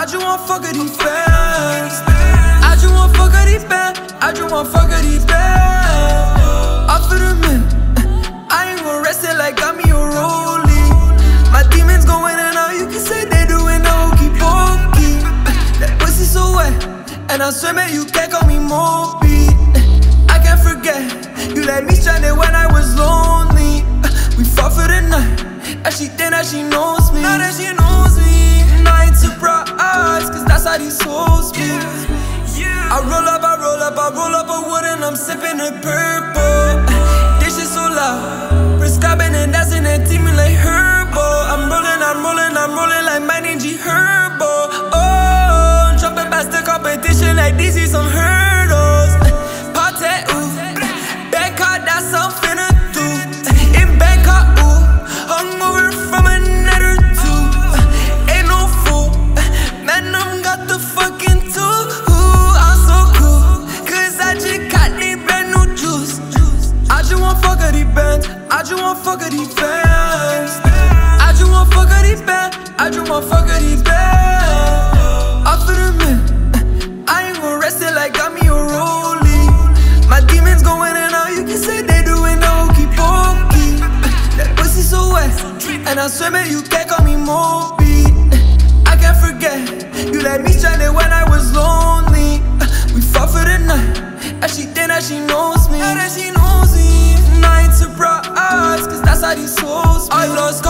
I just want fuck of these fans. I just want fuck of these bands. I just want fuck of these bands. Off of the man, I ain't gon' rest it like got me a rollie. My demons going in and out, you can say they doing the hokey pokey. That pussy so wet, and I swear man you can't call me Moby. I can't forget, you let me stranded when I was lonely. We fought for the night, and she think that she knows me. Now that she knows me, I ain't surprised, cause that's how these souls be. I roll up a wood and I'm sipping the purple. This shit so loud, prescribing and dancing and teaming like Herbo. I'm rolling like my name G Herbo. Oh, jumping past the competition like these is some hurdles. Party, ooh, Bangkok, that's something to do. In Bangkok, ooh, hungover from another two. Ain't no fool, man, I'm got the fucking tool. I'm so cool, cause I just got the brand new juice. I just want fuck of these bands. I just want fuck of these bands. I just want fuck of these bands. I just want fuck of these bands. Off of the man, I ain't gon' rest it like got me a rollie. My demons going in and out, you can say they doing the hokey pokey. That pussy so wet, and I swear man you can't call me Moby. I can't forget, you let me stranded when I was lonely. We fought for the night, and she think that she knows me. Now that she knows me, I ain't surprised, cause that's how these souls be. I lost